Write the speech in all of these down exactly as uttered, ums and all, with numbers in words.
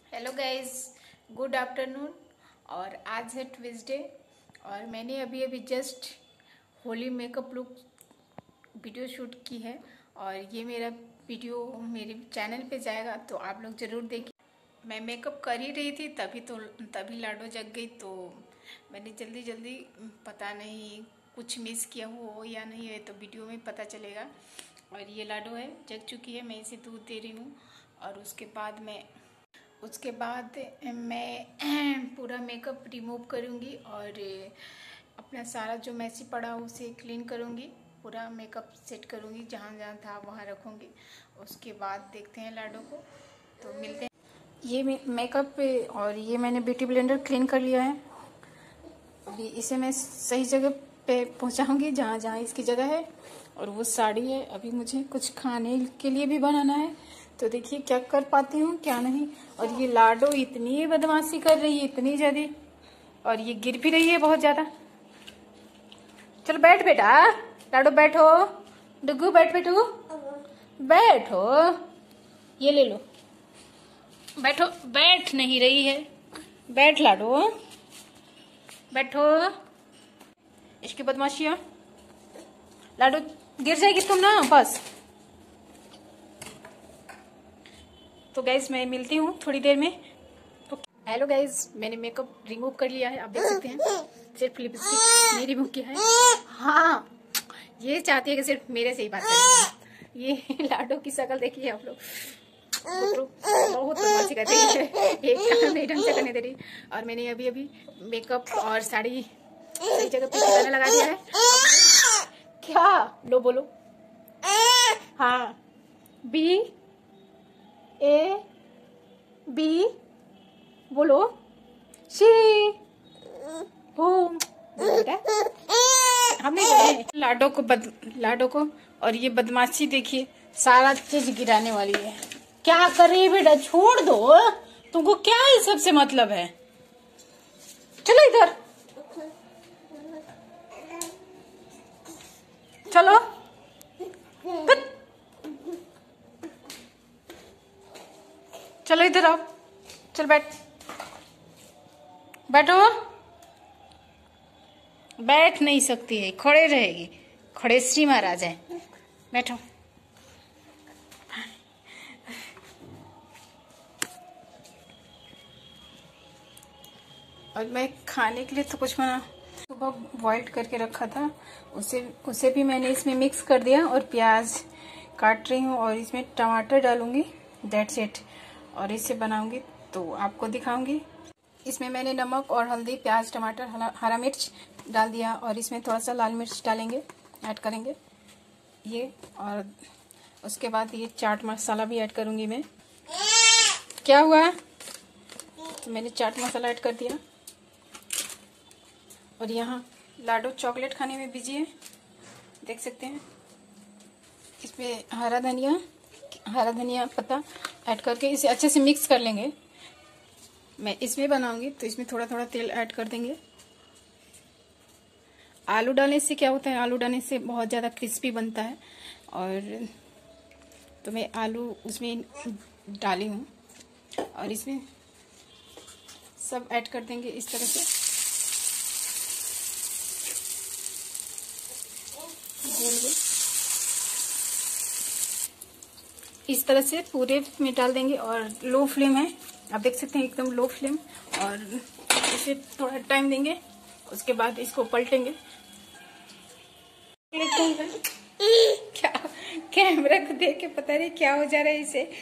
Hello guys, good afternoon. और आज है ट्यूसडे और मैंने अभी अभी just Holi makeup look video shoot की है और ये मेरा वीडियो मेरे चैनल पे जाएगा तो आप लोग ज़रूर देखिए। मैं मेकअप कर ही रही थी तभी तो तभी लाडो जग गई, तो मैंने जल्दी जल्दी, पता नहीं कुछ मिस किया हो या नहीं है तो वीडियो में पता चलेगा। और ये लाडो है, जग चुकी है, मैं इसे दूध दे रही हूँ। और उसके बाद मैं उसके बाद मैं पूरा मेकअप रिमूव करूँगी और अपना सारा जो मैसी पड़ा उसे क्लीन करूँगी, पूरा मेकअप सेट करूँगी, जहाँ जहाँ था वहाँ रखूँगी। उसके बाद देखते हैं लाडो को, तो मिलते हैं। ये मेकअप और ये मैंने ब्यूटी ब्लेंडर क्लीन कर लिया है। अभी इसे मैं सही जगह पे पहुँचाऊँगी जहाँ जहाँ इसकी जगह है। और वो साड़ी है, अभी मुझे कुछ खाने के लिए भी बनाना है, तो देखिए क्या कर पाती हूँ क्या नहीं। और ये लाडो इतनी बदमाशी कर रही है, इतनी ज्यादा, और ये गिर भी रही है बहुत ज्यादा। चलो बैठ बेटा, लाडो बैठो, डुगू बैठ बेटू, बैठो, ये ले लो, बैठो। बैठ नहीं रही है, बैठ लाडो, बैठो। इसकी बदमाशियां, लाडो गिर जाएगी तुम ना बस। तो गाइज मैं मिलती हूँ थोड़ी देर में। तो हेलो गाइज, मैंने मेकअप रिमूव कर लिया है, आप देख सकते हैं। सिर्फ लिपस्टिक नहीं रिमूव किया है। हाँ, ये चाहती है कि सिर्फ मेरे से ही बात करें। ये लाडो की शक्ल देखिए आप लोग, बहुत बदमाशी कर रही है, एक काम नहीं ढंग से करने दे रही। और मैंने अभी अभी मेकअप और साड़ी सही जगह पे ठिकाना लगा दिया है। क्या लो बोलो, हाँ, बी ए बी बोलो, शी हो बेटा, हमने बोले लाडो को बद लाडो को। और ये बदमाशी देखिए, सारा चीज गिराने वाली है। क्या कर रही है बेटा, छोड़ दो, तुमको क्या इस सब से मतलब है। चलो इधर, चलो चलो इधर आओ, चल बैठ, बैठो। बैठ नहीं सकती है, खड़े रहेगी, खड़े श्री महाराज है, बैठो। और मैं खाने के लिए तो कुछ बना, सुबह बॉइल्ड करके रखा था, उसे उसे भी मैंने इसमें मिक्स कर दिया। और प्याज काट रही हूँ और इसमें टमाटर डालूंगी, दैट्स इट। और इसे बनाऊंगी तो आपको दिखाऊंगी। इसमें मैंने नमक और हल्दी, प्याज, टमाटर, हरा मिर्च डाल दिया। और इसमें थोड़ा सा लाल मिर्च डालेंगे, ऐड करेंगे ये। और उसके बाद ये चाट मसाला भी ऐड करूंगी मैं। क्या हुआ, तो मैंने चाट मसाला ऐड कर दिया। और यहाँ लाडो चॉकलेट खाने में बिजी है, देख सकते हैं। इसमें हरा धनिया हरा धनिया पत्ता ऐड करके इसे अच्छे से मिक्स कर लेंगे। मैं इसमें बनाऊंगी तो इसमें थोड़ा थोड़ा तेल ऐड कर देंगे। आलू डालने से क्या होता है, आलू डालने से बहुत ज़्यादा क्रिस्पी बनता है। और तो मैं आलू उसमें डाली हूँ और इसमें सब ऐड कर देंगे इस तरह से, गोल गोल इस तरह से पूरे में डाल देंगे। और लो फ्लेम है, आप देख सकते हैं, एकदम लो फ्लेम। और इसे थोड़ा टाइम देंगे, उसके बाद इसको पलटेंगे। क्या कैमरा को देख के पता नहीं क्या हो जा रहा है इसे।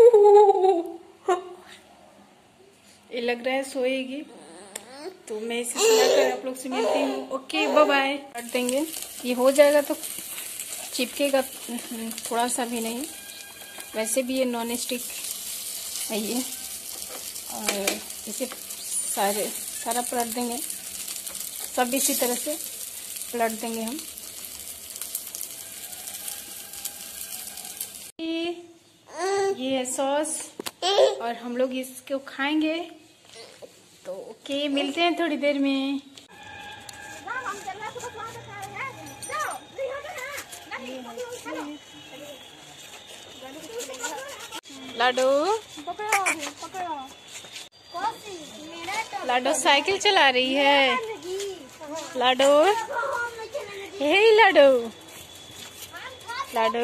ये लग रहा है सोएगी, तो मैं इसे सुलाकर आप लोग से मिलती हूँ। Okay bye bye. काट देंगे, ये हो जाएगा तो चिपकेगा थोड़ा सा भी नहीं, वैसे भी ये नॉन स्टिक है ये। और इसे सारे सारा पलट देंगे, सब इसी तरह से पलट देंगे हम। ये है सॉस और हम लोग इसको खाएंगे। तो ओके, मिलते हैं थोड़ी देर में। लाडो पकड़ो पकड़ो लाडो साइकिल चला रही है। लाडो, हे लाडो, लाडो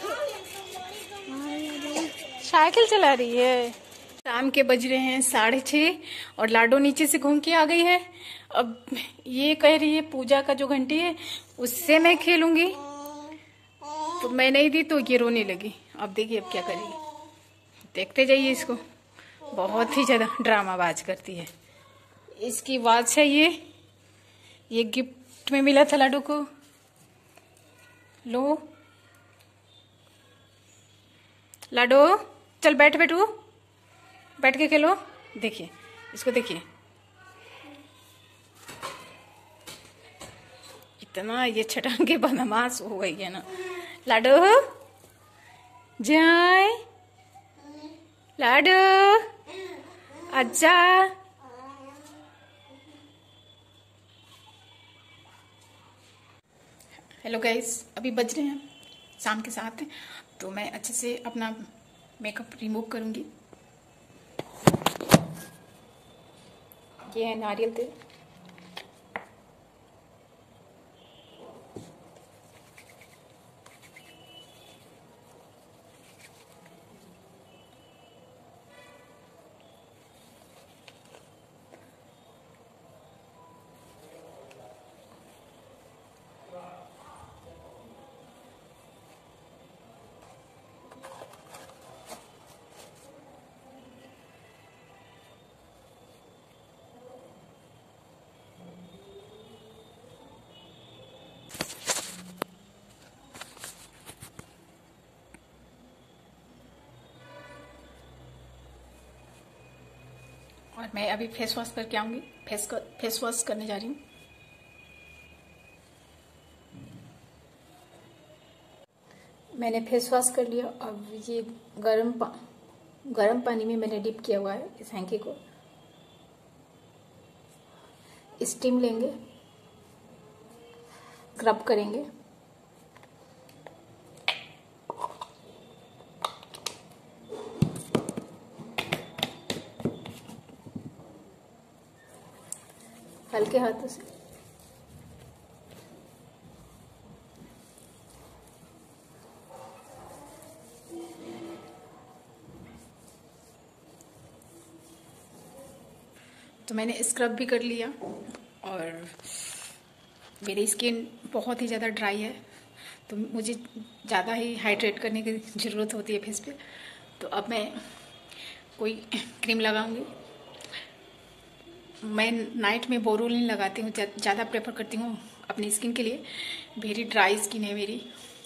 साइकिल चला रही है। शाम के बज रहे हैं साढ़े छः और लाडो नीचे से घूम के आ गई है। अब ये कह रही है पूजा का जो घंटी है उससे मैं खेलूंगी, तो मैं नहीं दी तो ये रोने लगी। अब देखिए अब क्या करेगी, देखते जाइए इसको। बहुत ही ज्यादा ड्रामाबाज करती है। इसकी आवाज है ये ये गिफ्ट में मिला था लाडू को। लो लाडो, चल बैठ बैठू, बैठ के खेलो। देखिए इसको, देखिए इतना ये छटांगे बदमाश हो गई है ना। लाडो जाए, लाडो आजा। हेलो गाइस, अभी बज रहे हैं शाम के साथ, तो मैं अच्छे से अपना मेकअप रिमूव करूंगी। ये है नारियल तेल। और मैं अभी फेस वॉश करके आऊंगी। फेस कर, फेस वॉश करने जा रही हूँ। मैंने फेस वॉश कर लिया। अब ये गर्म पा, गर्म पानी में मैंने डिप किया हुआ है इस हैंकी को। स्टीम लेंगे, स्क्रब करेंगे। हल्के हाथों से। तो मैंने स्क्रब भी कर लिया और मेरी स्किन बहुत ही ज़्यादा ड्राई है, तो मुझे ज़्यादा ही हाइड्रेट करने की ज़रूरत होती है फेस पे। तो अब मैं कोई क्रीम लगाऊंगी। मैं नाइट में बोरोलिन लगाती हूँ, ज़्यादा प्रेफर करती हूँ अपनी स्किन के लिए। वेरी ड्राई स्किन है मेरी।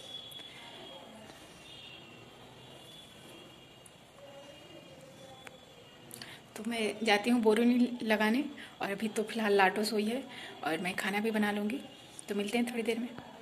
तो मैं जाती हूँ बोरोलिन लगाने। और अभी तो फिलहाल लाडो सोई है और मैं खाना भी बना लूँगी। तो मिलते हैं थोड़ी देर में।